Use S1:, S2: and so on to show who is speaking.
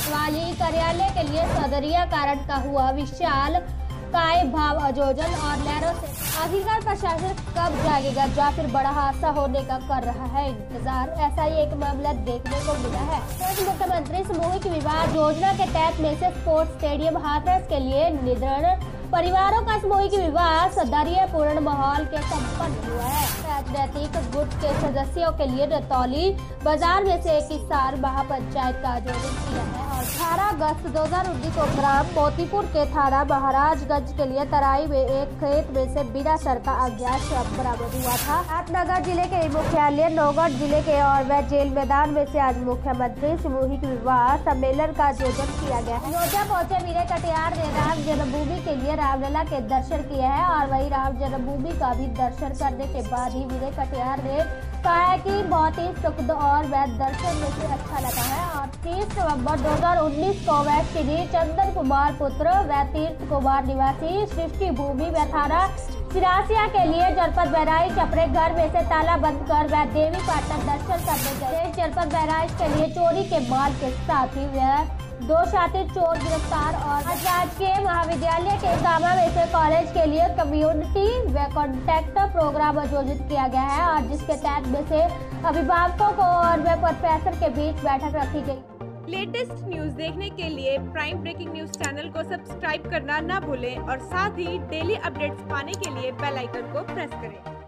S1: कोतवाली कार्यालय के लिए सदरिया कारण का हुआ विशाल काय भाव आयोजन और लहरों से आखिरकार प्रशासन कब जागेगा या फिर बड़ा हादसा होने का कर रहा है इंतजार। ऐसा ही एक मामला देखने को मिला है। मुख्यमंत्री सामूहिक विवाह योजना के तहत में से स्पोर्ट्स स्टेडियम हाथरस के लिए निर्धन परिवारों का सामूहिक विवाह सौंदर्यपूर्ण माहौल के संपन्न हुआ है। राजनीतिक गुट के सदस्यों के लिए रतौली बाजार में से किसान महापंचायत का आयोजन किया है और 18 अगस्त 2019 को ग्राम मोतीपुर के थाना महाराजगंज के लिए तराई में एक खेत में से बिना सर का अज्ञात शव बरामद हुआ था। रामनगर जिले के मुख्यालय नौगढ़ जिले के और वह जेल मैदान में से आज मुख्यमंत्री सामूहिक विवाह सम्मेलन का आयोजन किया गया है। अयोध्या पहुंचे वीरे कटियार ने राम जन्मभूमि के लिए रामलला के दर्शन किए हैं और वही राम जन्मभूमि का भी दर्शन करने के बाद ही वीरे कटियार ने कहा है कि बहुत ही सुखद और वह दर्शन में से अच्छा लगा है। और 30 नवंबर 2019 को वह श्री चंदन कुमार पुत्र व तीर्थ कुमार निवासी सृष्टि भूमि व थाना सिरासिया के लिए जनपद बहराइच अपने घर में से ताला बंद कर वह देवी पाटन दर्शन करने गए। जनपद बहराइच के लिए चोरी के माल के साथ ही वह 2 शातिर चोर गिरफ्तार। और राजकीय महाविद्यालय के गामा में से कॉलेज के लिए कम्युनिटी व कॉन्टैक्ट प्रोग्राम आयोजित किया गया है और जिसके तहत में से अभिभावकों को और व प्रोफेसर के बीच बैठक रखी गई।
S2: लेटेस्ट न्यूज देखने के लिए प्राइम ब्रेकिंग न्यूज चैनल को सब्सक्राइब करना ना भूलें और साथ ही डेली अपडेट्स पाने के लिए बेल आइकन को प्रेस करें।